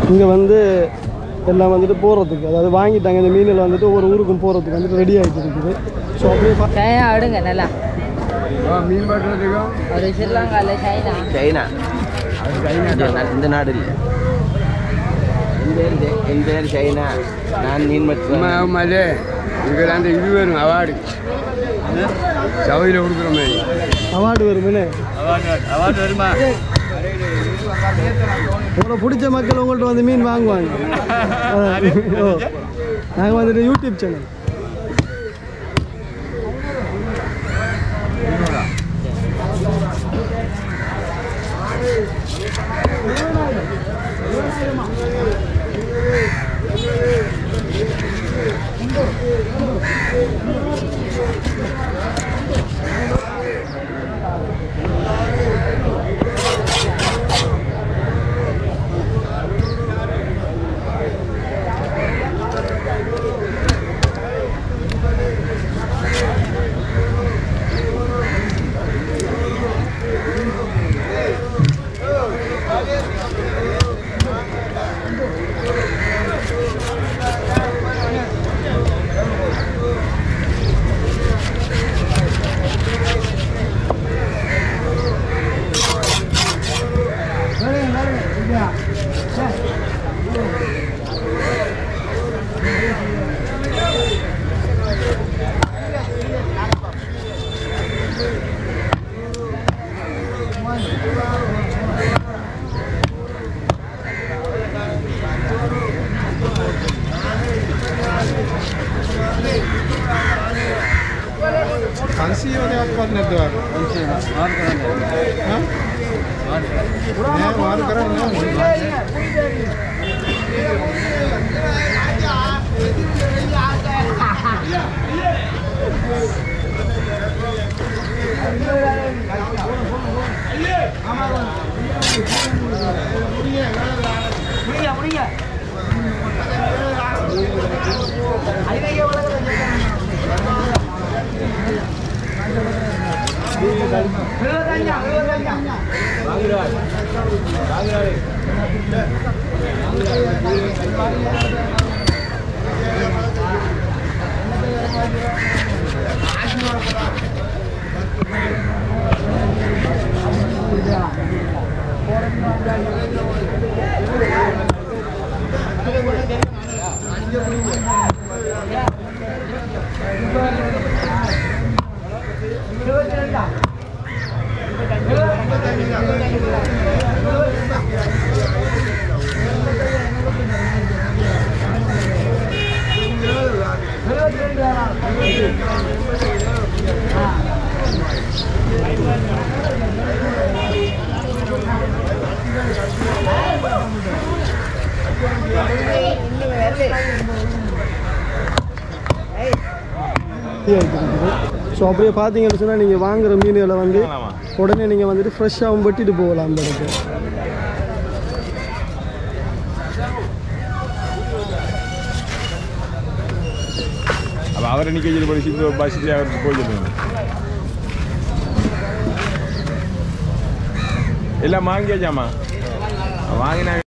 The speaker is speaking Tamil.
இங்கே வந்து எல்லாம் வந்துட்டு போகிறதுக்கு அதாவது வாங்கிட்டாங்க இந்த மீனில் வந்துட்டு ஒவ்வொரு ஊருக்கும் போகிறதுக்கு வந்துட்டு ரெடி ஆகிட்டு இருக்குது ஸோ அப்படியே அடுங்க நல்லா மீன் பாட்டுறதுக்கும் ஒரு ஸ்ரீலங்காவில் சைனா சைனா இந்த நாடு இல்லை என் பேர் சைனா நான் மீன் மட்டும் அதே இதுக்கு அந்த இது வரும் அவார்டு சவையில் கொடுக்குற மாதிரி அவார்டு வருமே அவார்டு வருமா உங்களை பிடிச்ச மக்கள் உங்கள்கிட்ட வந்து மீன் வாங்குவாங்க நாங்கள் வந்துட்டு யூடியூப் சேனல் ஸோ அப்படியே பார்த்தீங்கன்னு சொன்னால் நீங்கள் வாங்குகிற மீன்களை வந்து உடனே நீங்கள் வந்துட்டு ஃப்ரெஷ்ஷாகவும் வெட்டிட்டு போகலாம் அந்த இடத்துல. அவரை நிற்க படிச்சு பஸ்ஸில் அவருக்கு போயிடுங்க எல்லாம் வாங்கியாச்சாமா வாங்கினா